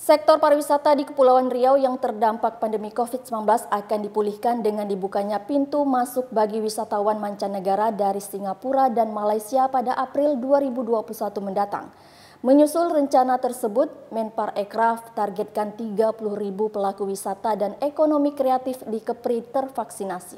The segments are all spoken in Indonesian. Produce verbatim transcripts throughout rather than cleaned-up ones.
Sektor pariwisata di Kepulauan Riau yang terdampak pandemi covid sembilan belas akan dipulihkan dengan dibukanya pintu masuk bagi wisatawan mancanegara dari Singapura dan Malaysia pada April dua ribu dua puluh satu mendatang. Menyusul rencana tersebut, Menparekraf targetkan tiga puluh ribu pelaku wisata dan ekonomi kreatif di Kepri tervaksinasi.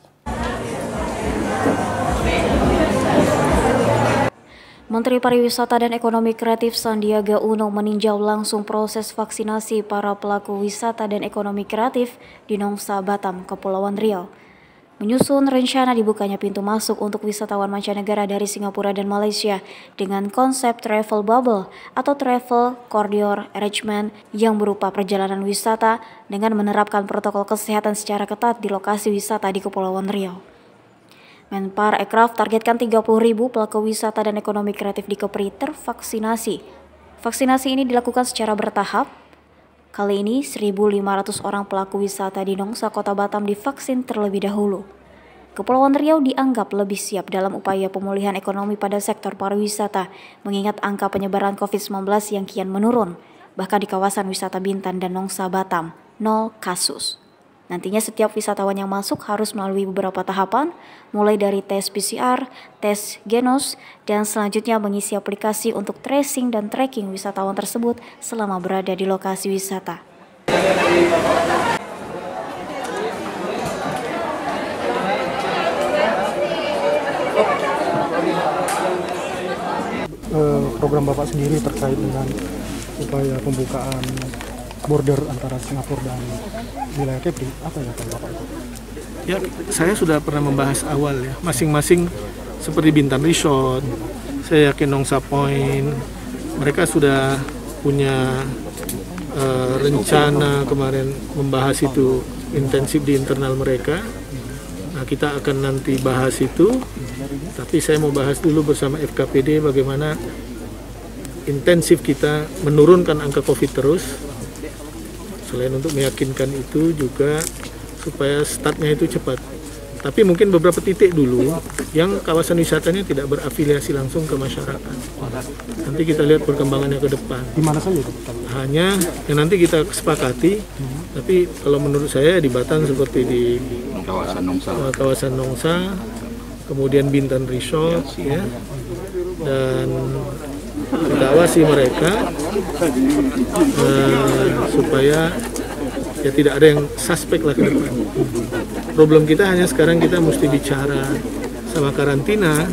Menteri Pariwisata dan Ekonomi Kreatif Sandiaga Uno meninjau langsung proses vaksinasi para pelaku wisata dan ekonomi kreatif di Nongsa, Batam, Kepulauan Riau. Menyusun rencana dibukanya pintu masuk untuk wisatawan mancanegara dari Singapura dan Malaysia dengan konsep travel bubble atau travel corridor arrangement yang berupa perjalanan wisata dengan menerapkan protokol kesehatan secara ketat di lokasi wisata di Kepulauan Riau. Menparekraf targetkan tiga puluh ribu pelaku wisata dan ekonomi kreatif di Kepri tervaksinasi. Vaksinasi ini dilakukan secara bertahap. Kali ini seribu lima ratus orang pelaku wisata di Nongsa, Kota Batam divaksin terlebih dahulu. Kepulauan Riau dianggap lebih siap dalam upaya pemulihan ekonomi pada sektor pariwisata, mengingat angka penyebaran covid sembilan belas yang kian menurun. Bahkan di kawasan wisata Bintan dan Nongsa, Batam, nol kasus. Nantinya setiap wisatawan yang masuk harus melalui beberapa tahapan, mulai dari tes P C R, tes genos, dan selanjutnya mengisi aplikasi untuk tracing dan tracking wisatawan tersebut selama berada di lokasi wisata. Program Bapak sendiri terkait dengan upaya pembukaan border antara Singapura dan wilayah Kepri, apa ya Pak Bapak itu? Ya, saya sudah pernah membahas awal ya, masing-masing seperti Bintan Resort, saya yakin Nongsa Point, mereka sudah punya uh, rencana kemarin membahas itu intensif di internal mereka. Nah, kita akan nanti bahas itu, tapi saya mau bahas dulu bersama F K P D bagaimana intensif kita menurunkan angka COVID terus. Selain untuk meyakinkan itu juga supaya startnya itu cepat. Tapi mungkin beberapa titik dulu yang kawasan wisatanya tidak berafiliasi langsung ke masyarakat. Nanti kita lihat perkembangannya ke depan. Di mana saja itu? Hanya yang nanti kita sepakati. Hmm. Tapi kalau menurut saya di Batam seperti di kawasan Nongsa, kawasan Nongsa, kemudian Bintan Resort, ya, dan kita awasi mereka uh, supaya ya tidak ada yang suspek lah ke depan. Problem kita hanya sekarang kita mesti bicara sama karantina.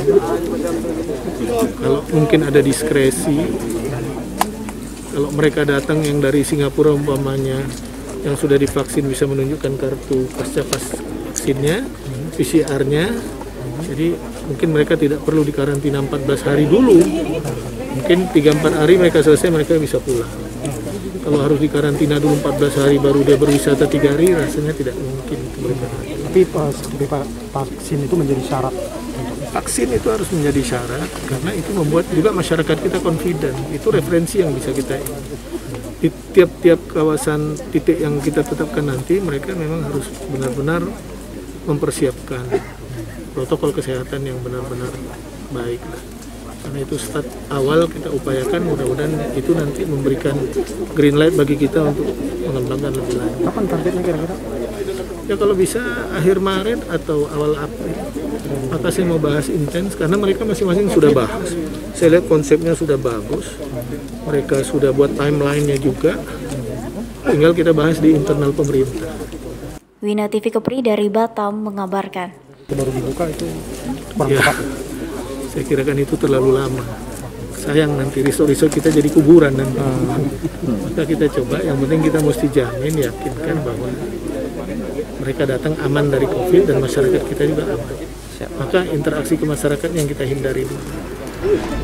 Kalau mungkin ada diskresi, kalau mereka datang yang dari Singapura umpamanya yang sudah divaksin bisa menunjukkan kartu pasca vaksinnya, P C R-nya. Jadi mungkin mereka tidak perlu dikarantina empat belas hari dulu. Mungkin tiga sampai empat hari mereka selesai, mereka bisa pulang. Kalau harus dikarantina dulu empat belas hari baru dia berwisata tiga hari, rasanya tidak mungkin. Tapi uh, vaksin itu menjadi syarat? Vaksin itu harus menjadi syarat karena itu membuat juga masyarakat kita confident. Itu referensi yang bisa kita di tiap-tiap kawasan titik yang kita tetapkan nanti, mereka memang harus benar-benar mempersiapkan protokol kesehatan yang benar-benar baik. Karena itu start awal kita upayakan, mudah-mudahan itu nanti memberikan green light bagi kita untuk mengembangkan lebih lanjut. Kapan targetnya kira-kira? Ya kalau bisa akhir Maret atau awal April. Maka saya mau bahas intens karena mereka masing-masing sudah bahas. Saya lihat konsepnya sudah bagus. Mereka sudah buat timeline-nya juga. Tinggal kita bahas di internal pemerintah. Wina T V Kepri dari Batam mengabarkan. Baru dibuka itu kurang ya, tepat. Saya kira kan itu terlalu lama. Sayang nanti resort-resort kita jadi kuburan nanti. Hmm. Maka kita coba, yang penting kita mesti jamin, yakinkan bahwa mereka datang aman dari COVID dan masyarakat kita juga aman. Maka interaksi ke masyarakat yang kita hindari dulu.